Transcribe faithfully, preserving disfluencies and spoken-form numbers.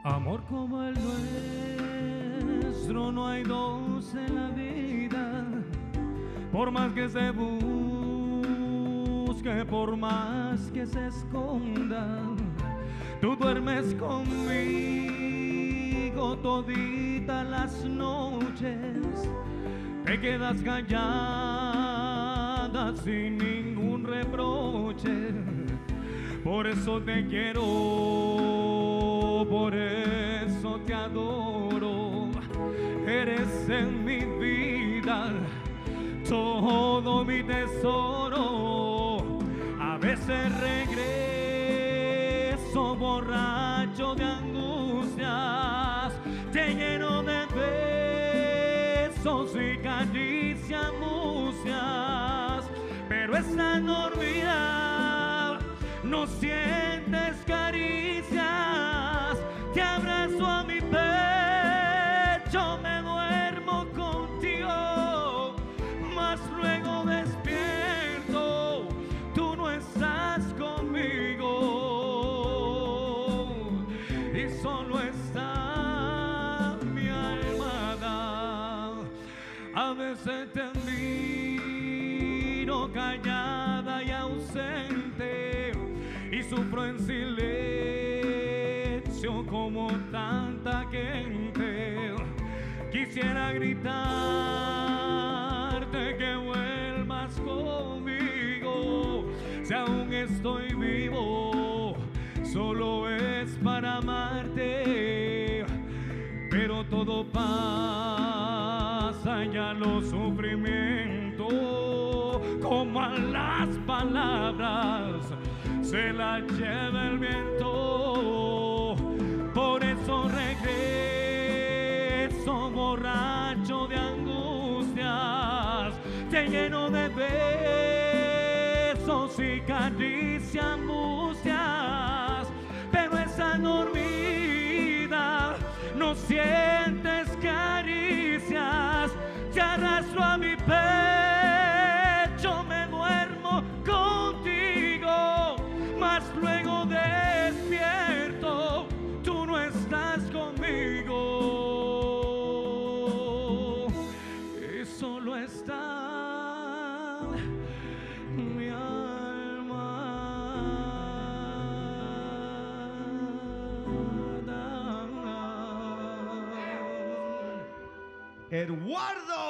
Amor como el nuestro no hay dos en la vida, por más que se busque, por más que se esconda. Tú duermes conmigo toditas las noches, te quedas callada sin ningún reproche. Por eso te quiero, por eso te adoro. Eres en mi vida todo mi tesoro. A veces regreso borracho de angustias, te lleno de besos y caricias mucias, pero estás dormida, no sientes caricias. Te abrazo a mi pecho, me duermo contigo, mas luego despierto, tú no estás conmigo y solo está mi almohada. A veces te miro callada y ausente y sufro en silencio como tanta gente. Quisiera gritarte que vuelvas conmigo. Si aún estoy vivo, solo es para amarte. Pero todo pasa, ya los sufrimientos, como a las palabras se la lleva el viento. Por eso regreso borracho de angustias, te lleno de besos y caricias mucias, pero estás dormida, no sientes caricias. Te arrastro a mi pecho, me duermo contigo, mas luego despierto, tú no estás conmigo y solo está mi alma. Eduardo